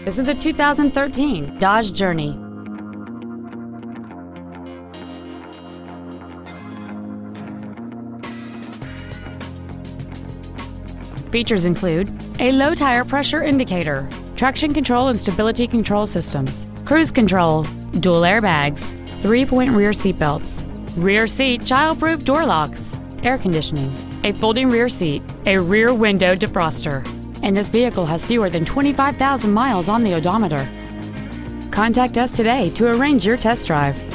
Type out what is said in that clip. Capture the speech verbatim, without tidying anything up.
This is a two thousand thirteen Dodge Journey. Features include a low tire pressure indicator, traction control and stability control systems, cruise control, dual airbags, three-point rear seat belts, rear seat child-proof door locks, air conditioning, a folding rear seat, a rear window defroster, and this vehicle has fewer than twenty-five thousand miles on the odometer. Contact us today to arrange your test drive.